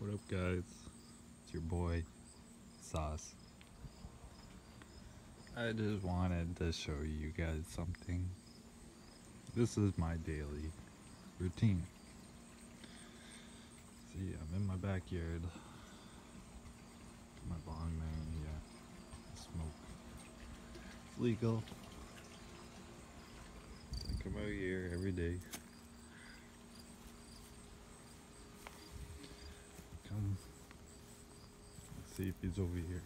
What up, guys? It's your boy, Sauce. I just wanted to show you guys something. This is my daily routine. See, I'm in my backyard. Got my bong there, yeah. Smoke. It's legal. I come out here every day. Come. Let's see if he's over here.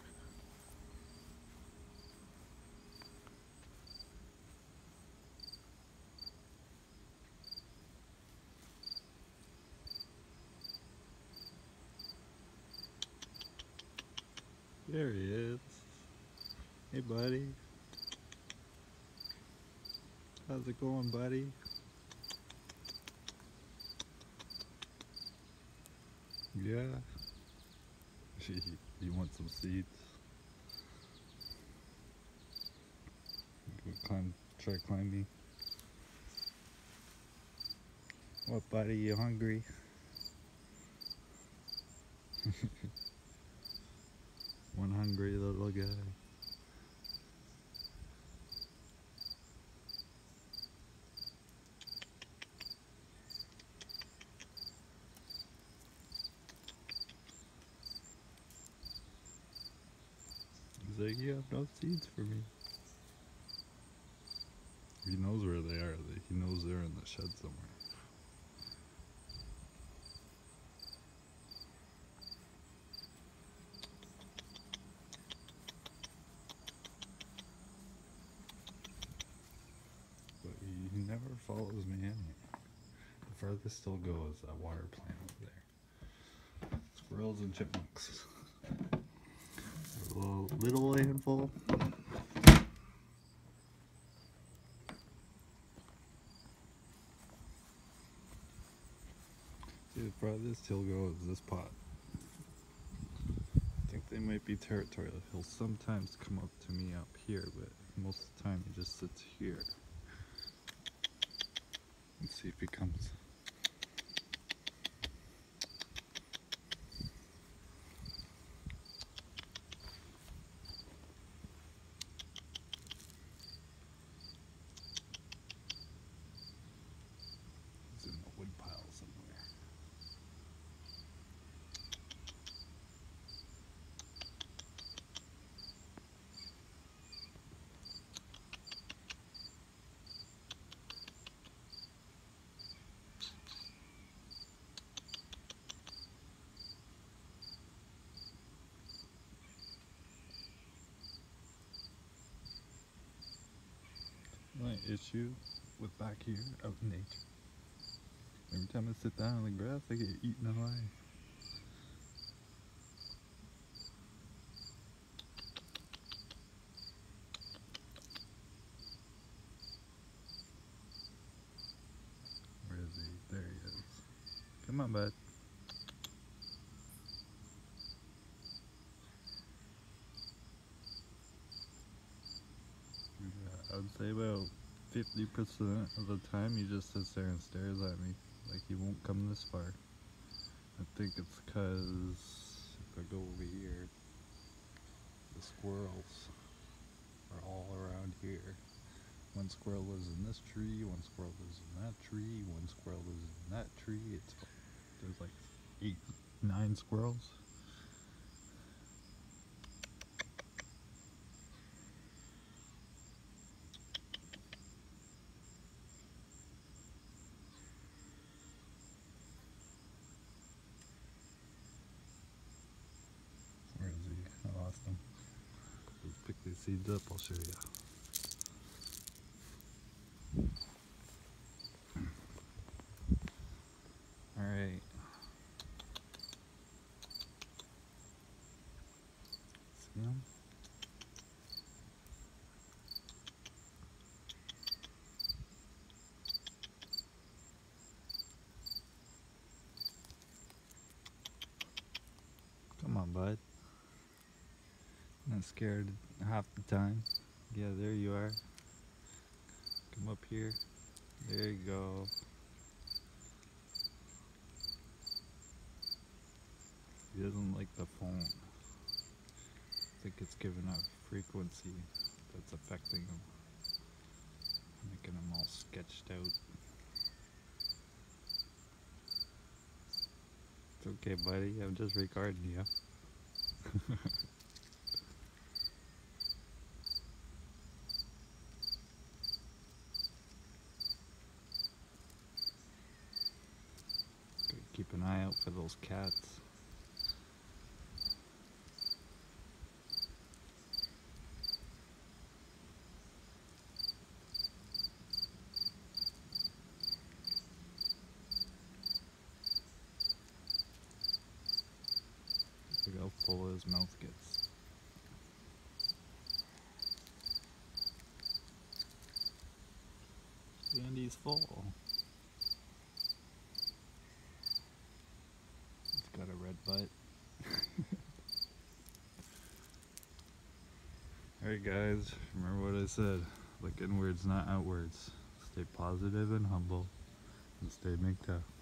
There he is. Hey, buddy. How's it going, buddy? Yeah. You want some seeds? Try climbing. What, buddy? You hungry? One hungry little guy. He's like, you have no seeds for me. He knows where they are. He knows they're in the shed somewhere. But he never follows me in. The farthest he'll go is that water plant over there. Squirrels and chipmunks. A little handful. See, the farthest he'll go is this pot. I think they might be territorial. He'll sometimes come up to me up here, but most of the time he just sits here. Let's see if he comes. He's in the wood pile somewhere. My issue with back here out in nature. Every time I sit down on the grass, I get eaten alive. Where is he? There he is. Come on, bud. Yeah, I would say about 50% of the time he just sits there and stares at me. Like he won't come this far. I think it's because if I go over here, the squirrels are all around here. One squirrel lives in this tree, one squirrel lives in that tree, one squirrel lives in that tree. There's like 8, 9 squirrels. Where is he? I lost him. Let's pick these seeds up, I'll show you. Alright. See him? Come on, bud. Not scared half the time. Yeah, there you are. Come up here. There you go. He doesn't like the phone. I think it's given a frequency that's affecting him, making him all sketched out. It's okay, buddy. I'm just recording you. Gotta keep an eye out for those cats. Look how full his mouth gets. And he's full. He's got a red butt. Alright guys, remember what I said. Look inwards, not outwards. Stay positive and humble. And stay mink tough.